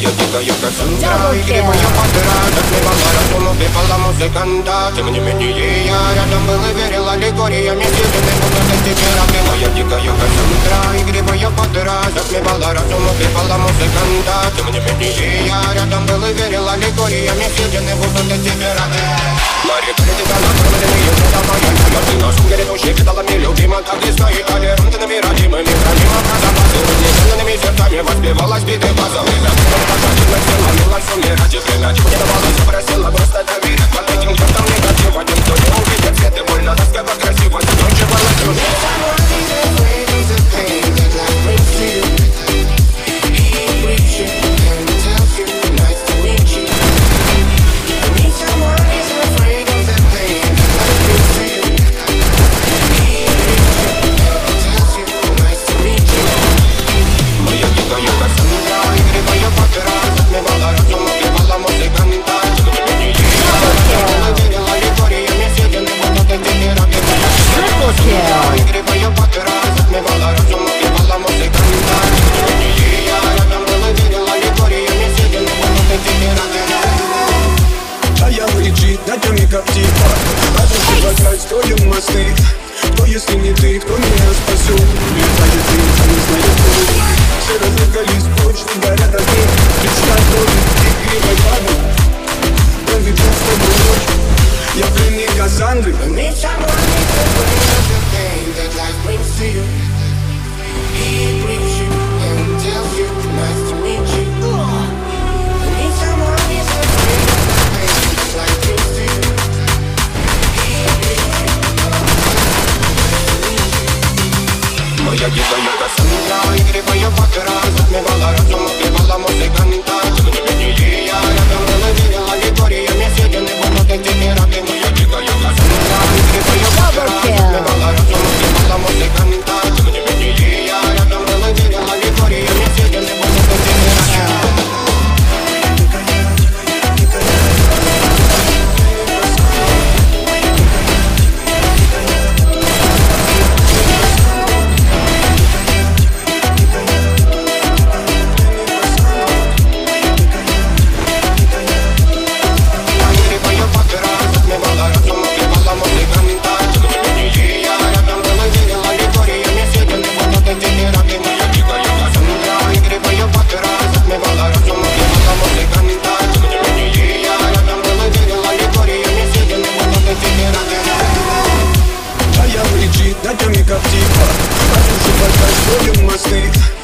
Моя дикая Кассандра, игры моя подра, затмевала разум, убивала музыканта. Тем не менее я рядом был и верил аллегориями, съеденный будут эти пираты. Моя дикая Кассандра, игры моя подра, затмевала разум, убивала музыканта. Тем не менее я рядом был и верил аллегориями, съеденный будут эти пираты. Мария, тебя накормленные, это моя тема. Ты на шум грядущий, кидалами любима, так и стоит толерантными родимыми, хранимым разобазы. Неизменными сердцами воспевалась биты база. Время пожалуйста, села, милась умирать и время. Чего не давалось, просила просто доверять. Под этим чертом негатива, никто не увидит свет и больно, ласково, красиво. Закручивалась чужая. Строим мосты. Кто, если не ты, кто меня спасет? Летает птица, не знает кто. Все разыгрались, точно горят огни. Мечта крови, игривой падает. Проведу с тобой ночь. Я пленник Кассандры. Моя дикая Кассандра, игривая подра, затмевала разум, убивала музыканта. Тем не менее я рядом был и верил аллегориями, съедены будут эти пираты. Моя дикая Кассандра, игривая подра, затмевала разум, убивала музыканта. Тем не менее я рядом был и верил аллегориями, съедены будут эти пираты. Над нами как типа, а тут же пока строим мосты.